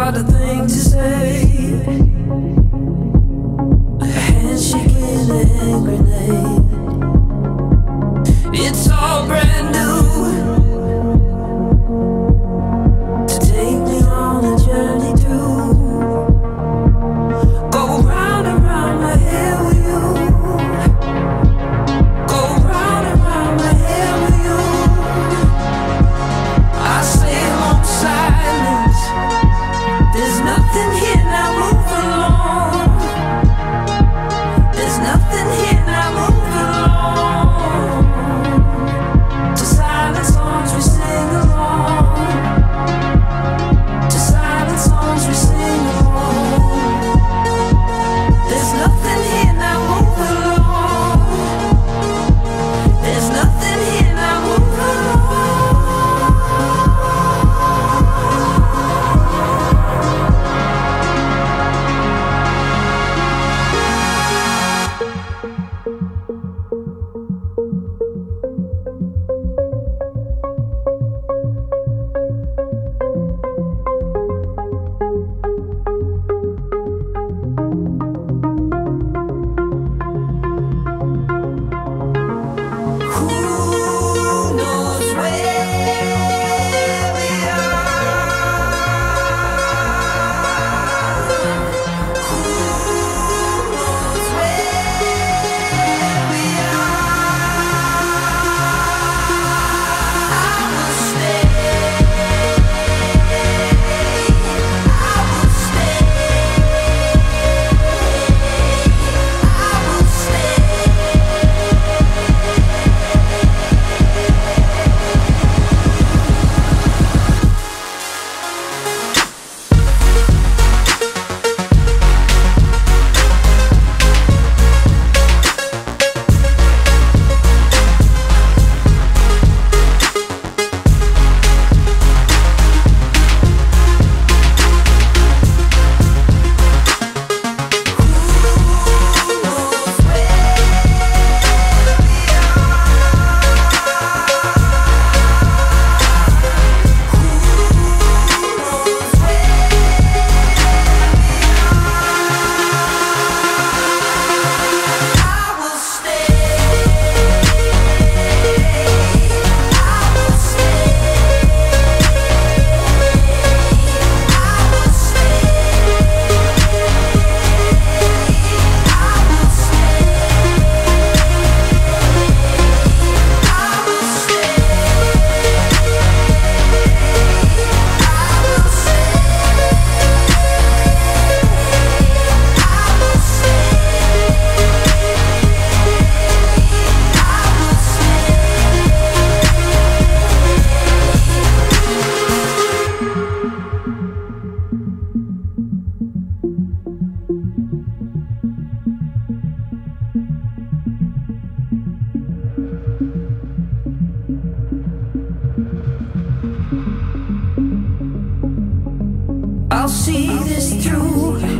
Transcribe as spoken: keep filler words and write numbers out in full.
got a thing to say. A handshake and a hand grenade. It's all brand new to take me on a journey through. Go round and round my head with you. Go round and round my head with you. I say long silence. There's nothing here, now move along. There's nothing here, now move along. To silent songs we sing along. To silent songs we sing along. There's nothing here, now move along. There's nothing here, now move along. Who knows where we are? Who knows where we are? I will stay. I will stay. I will I'll see this through.